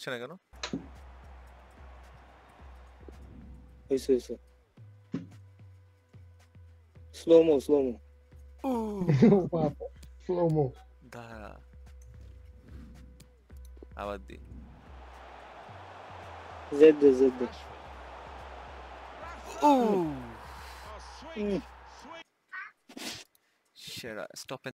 হচ্ছে না কেন? হইছে হইছে স্লোমো স্লোমো বাবা স্লোমো দাঁড়া আবার দি জেড দে জেড দে সেরা স্টপ